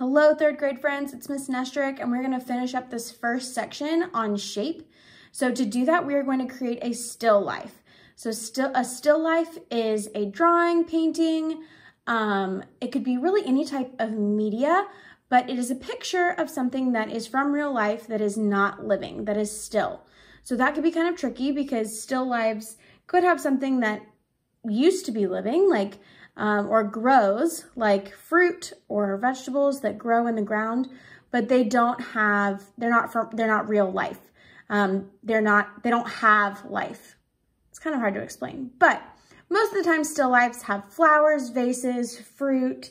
Hello, third grade friends, it's Miss Nestrick, and we're gonna finish up this first section on shape. So to do that, we are going to create a still life. So a still life is a drawing, painting, it could be really any type of media, but it is a picture of something that is from real life that is not living, that is still. So that could be kind of tricky because still lives could have something that used to be living, like or grows, like fruit or vegetables that grow in the ground, but they're not real life. They don't have life. It's kind of hard to explain, but most of the time still lifes have flowers, vases, fruit,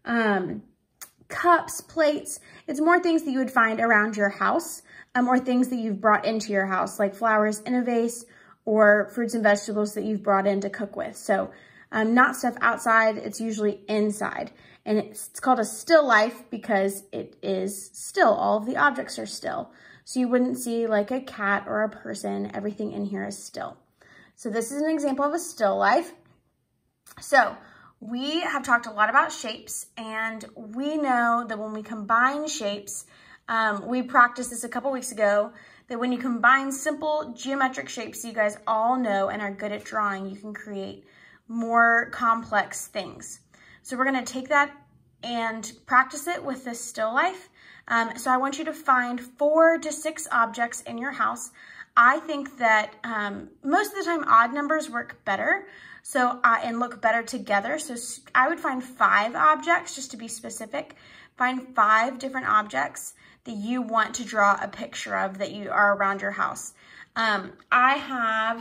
cups, plates. It's more things that you would find around your house, or things that you've brought into your house, like flowers in a vase or fruits and vegetables that you've brought in to cook with. So not stuff outside, it's usually inside. And it's called a still life because it is still, all of the objects are still. So you wouldn't see like a cat or a person, everything in here is still. So this is an example of a still life. So we have talked a lot about shapes, and we know that when we combine shapes, we practiced this a couple weeks ago, that when you combine simple geometric shapes you guys all know and are good at drawing, you can create more complex things. So we're gonna take that and practice it with this still life. So I want you to find 4 to 6 objects in your house. I think that most of the time odd numbers work better and look better together. So I would find 5 objects, just to be specific. Find 5 different objects that you want to draw a picture of that you are around your house. I have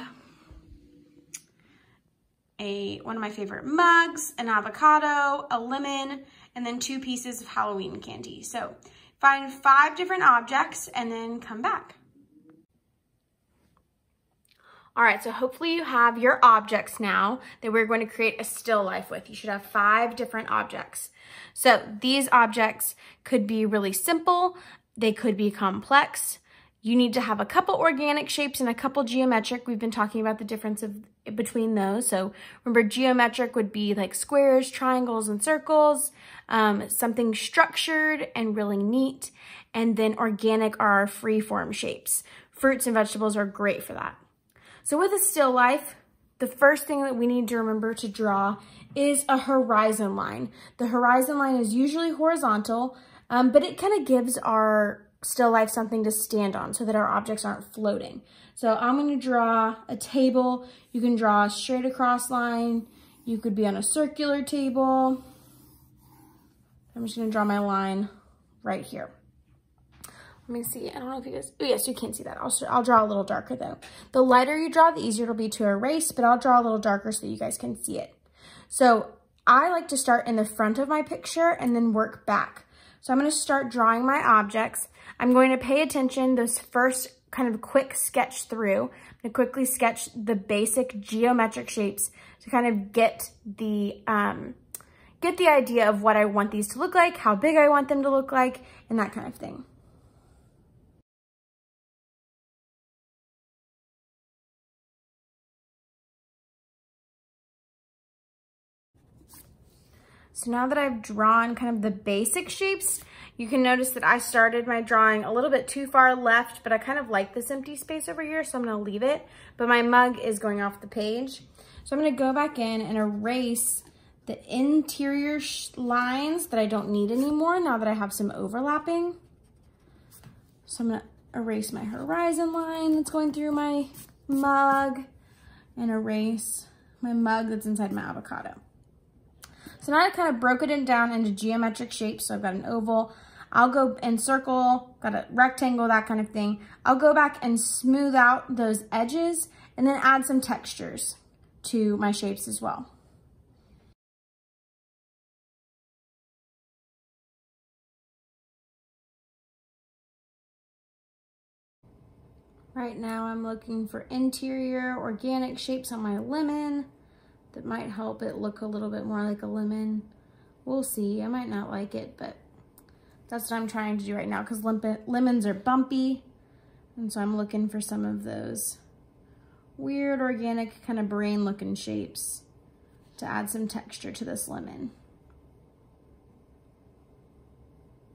one of my favorite mugs, an avocado, a lemon, and then 2 pieces of Halloween candy. So find 5 different objects and then come back. All right, so hopefully you have your objects now that we're going to create a still life with. You should have 5 different objects. So these objects could be really simple. They could be complex. You need to have a couple organic shapes and a couple geometric. We've been talking about the difference between those. So remember, geometric would be like squares, triangles, and circles, something structured and really neat. And then organic are our free-form shapes. Fruits and vegetables are great for that. So with a still life, the first thing that we need to remember to draw is a horizon line. The horizon line is usually horizontal, but it kind of gives our still life something to stand on so that our objects aren't floating. So I'm going to draw a table. You can draw a straight across line. You could be on a circular table. I'm just going to draw my line right here. Let me see. I don't know if you guys, oh yes, you can see that. I'll draw a little darker though. The lighter you draw, the easier it'll be to erase, but I'll draw a little darker so you guys can see it. So I like to start in the front of my picture and then work back. So I'm going to start drawing my objects. I'm going to pay attention this first kind of quick sketch through. I'm going to quickly sketch the basic geometric shapes to kind of get the idea of what I want these to look like, how big I want them to look like, and that kind of thing. So now that I've drawn kind of the basic shapes, you can notice that I started my drawing a little bit too far left, but I kind of like this empty space over here, so I'm gonna leave it. But my mug is going off the page. So I'm gonna go back in and erase the interior lines that I don't need anymore now that I have some overlapping. So I'm gonna erase my horizon line that's going through my mug and erase my mug that's inside my avocado. So now I kind of broke it down into geometric shapes. So I've got an oval, I'll go and circle, got a rectangle, that kind of thing. I'll go back and smooth out those edges and then add some textures to my shapes as well. Right now I'm looking for interior organic shapes on my lemon that might help it look a little bit more like a lemon. We'll see, I might not like it, but that's what I'm trying to do right now because lemons are bumpy. And so I'm looking for some of those weird organic kind of brain looking shapes to add some texture to this lemon.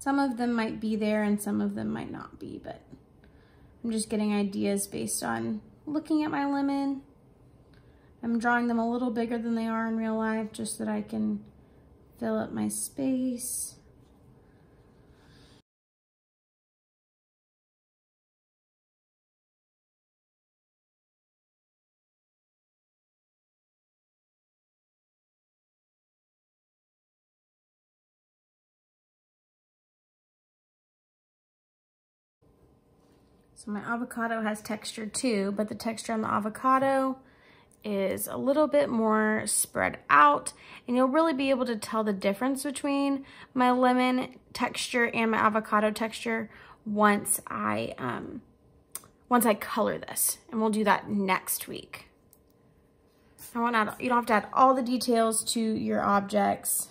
Some of them might be there and some of them might not be, but I'm just getting ideas based on looking at my lemon. I'm drawing them a little bigger than they are in real life just so that I can fill up my space. So my avocado has texture too, but the texture on the avocado is a little bit more spread out, and you'll really be able to tell the difference between my lemon texture and my avocado texture once I color this, and we'll do that next week. You don't have to add all the details to your objects.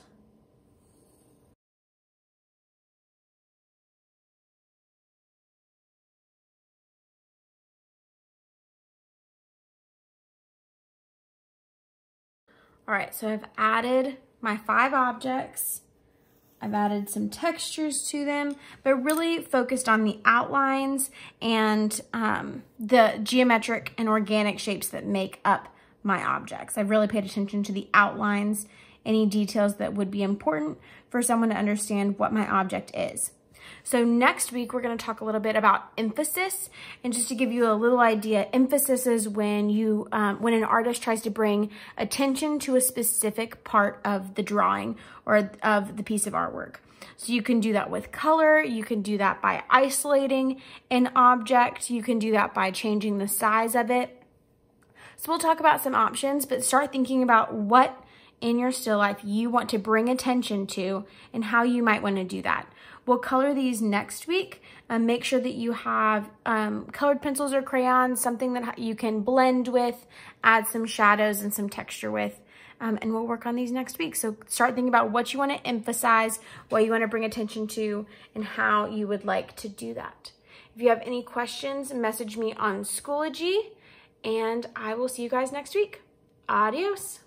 All right, so I've added my 5 objects. I've added some textures to them, but really focused on the outlines and the geometric and organic shapes that make up my objects. I've really paid attention to the outlines, any details that would be important for someone to understand what my object is. So next week, we're gonna talk a little bit about emphasis. And just to give you a little idea, emphasis is when when an artist tries to bring attention to a specific part of the drawing or of the piece of artwork. So you can do that with color, you can do that by isolating an object, you can do that by changing the size of it. So we'll talk about some options, but start thinking about what in your still life you want to bring attention to and how you might want to do that. We'll color these next week. Make sure that you have colored pencils or crayons, something that you can blend with, add some shadows and some texture with, and we'll work on these next week. So start thinking about what you want to emphasize, what you want to bring attention to, and how you would like to do that. If you have any questions, message me on Schoology, and I will see you guys next week. Adios.